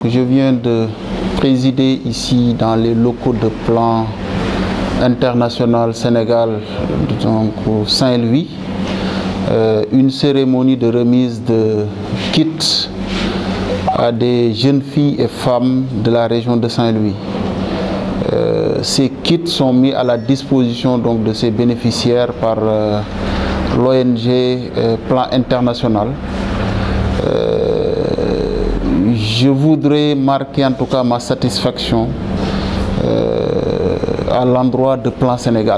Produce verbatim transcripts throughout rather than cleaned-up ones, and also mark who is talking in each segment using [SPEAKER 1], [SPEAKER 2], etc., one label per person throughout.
[SPEAKER 1] Je viens de présider ici dans les locaux de Plan International Sénégal, donc au Saint-Louis, euh, une cérémonie de remise de kits à des jeunes filles et femmes de la région de Saint-Louis. Euh, ces kits sont mis à la disposition donc de ces bénéficiaires par euh, l'O N G euh, Plan International. Euh, je voudrais marquer en tout cas ma satisfaction euh, à l'endroit de Plan Sénégal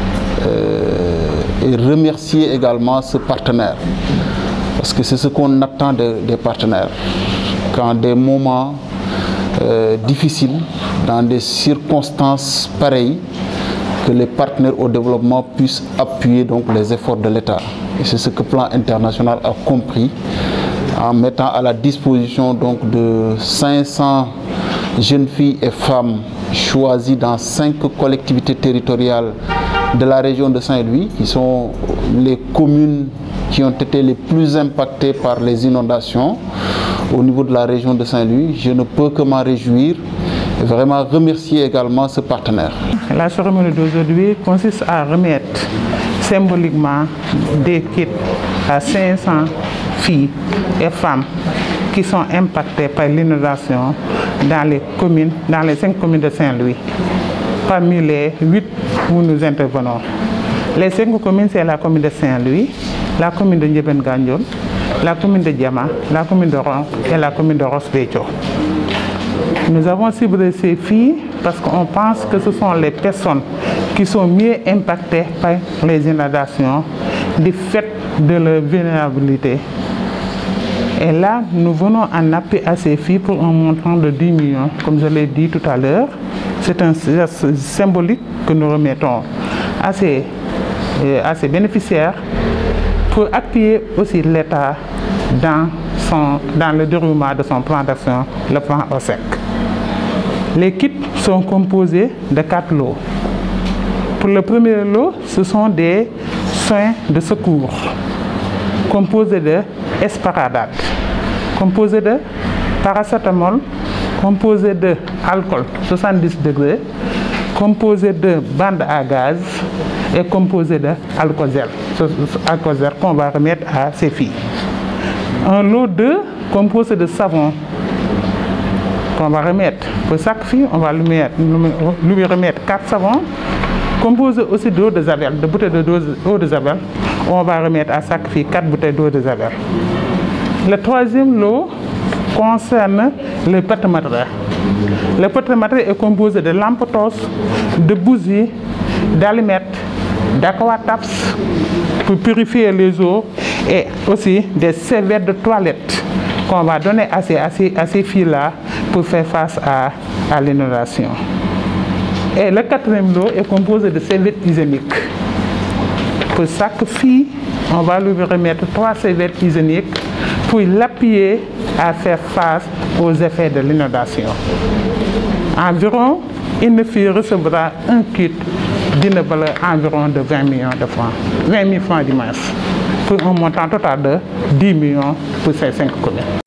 [SPEAKER 1] euh, et remercier également ce partenaire, parce que c'est ce qu'on attend de, des partenaires. Quand des moments euh, difficiles, dans des circonstances pareilles, que les partenaires au développement puissent appuyer donc les efforts de l'État. Et c'est ce que Plan International a compris en mettant à la disposition donc de cinq cents jeunes filles et femmes choisies dans cinq collectivités territoriales de la région de Saint-Louis, qui sont les communes qui ont été les plus impactées par les inondations au niveau de la région de Saint-Louis. Je ne peux que m'en réjouir et vraiment remercier également ce partenaire.
[SPEAKER 2] La cérémonie d'aujourd'hui consiste à remettre symboliquement des kits à cinq cents filles et femmes qui sont impactées par l'inondation dans les communes, dans les cinq communes de Saint-Louis, parmi les huit où nous intervenons. Les cinq communes, c'est la commune de Saint-Louis, la commune de Ndiébène-Gandiol, la commune de Diama, la commune de Ron et la commune de Ross Béthio. Nous avons ciblé ces filles parce qu'on pense que ce sont les personnes qui sont mieux impactées par les inondations du fait de leur vulnérabilité. Et là, nous venons en appui à ces filles pour un montant de dix millions, comme je l'ai dit tout à l'heure. C'est un geste symbolique que nous remettons à ces, à ces bénéficiaires pour appuyer aussi l'État dans, dans le déroulement de son plan d'action, le plan O S E C. Les kits sont composés de quatre lots. Pour le premier lot, ce sont des soins de secours composés de esparadrap, composés de paracétamol, composés de alcool soixante-dix degrés, composés de bande à gaz et composés de alcozèle, alcozèle qu'on va remettre à ces filles. Un lot deux composé de savon qu'on va remettre. Pour chaque fille, on va lui, mettre, lui remettre quatre savons, composés aussi d'eau de javel, de bouteilles d'eau de javel. On va remettre à chaque fille quatre bouteilles d'eau de javel. Le troisième lot concerne le petit matériel. Le petit matériel est composé de lampes torches, de bougies, d'allumettes, d'aquataps pour purifier les eaux et aussi des serviettes de toilette qu'on va donner à ces, à ces, à ces filles-là pour faire face à, à l'inondation. Et le quatrième lot est composé de serviettes hygiéniques. Pour chaque fille, on va lui remettre trois serviettes hygiéniques pour l'appuyer à faire face aux effets de l'inondation. Environ, une fille recevra un kit d'une valeur environ de vingt millions de francs, vingt mille francs dimanche, pour un montant total de dix millions pour ces cinq communes.